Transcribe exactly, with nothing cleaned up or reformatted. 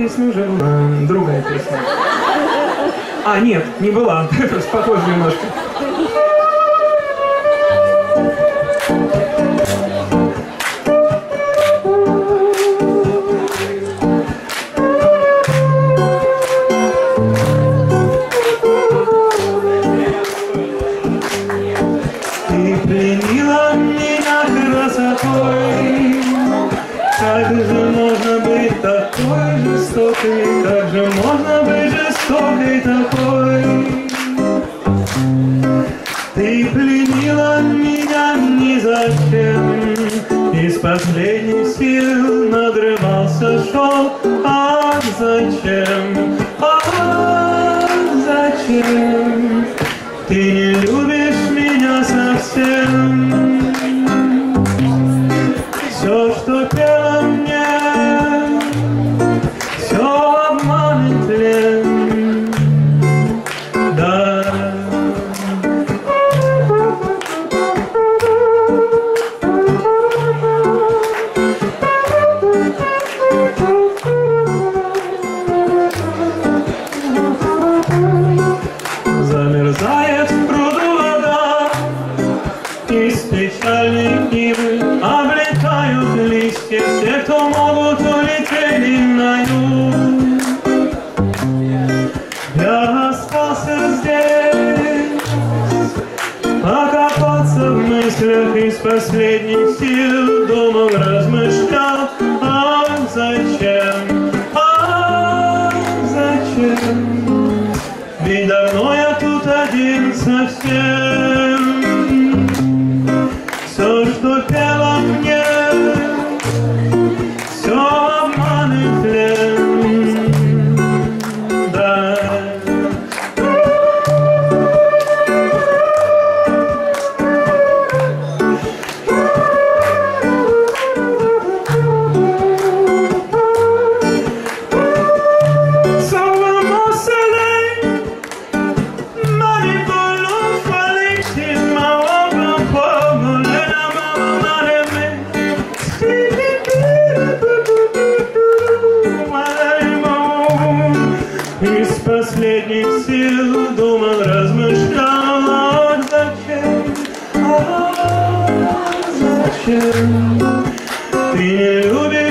песня уже была. Другая песня. А, нет, не была. Просто похоже немножко. Ты пленила меня красотой. Как же можно быть такой жестокой? Как же можно быть жестокой такой? Ты пленила меня ни зачем. Из последних сил надрывался шел. Ах, зачем? Ах, зачем? Ты не любишь меня совсем. Все, что пела мне, все обман и тлен. Да. Замерзает в пруду вода, из печальной нивы облетают листья. Все, кто могут, улетели на юг. Я остался здесь, окопаться в мыслях из последних сил. Думал, размышлял, ах, зачем, ах, зачем? Ведь давно я тут один совсем. Все, что пела мне, все обман и тлен. Да. Из последних сил думал, размышлял, ах, зачем, ах, зачем ты не любишь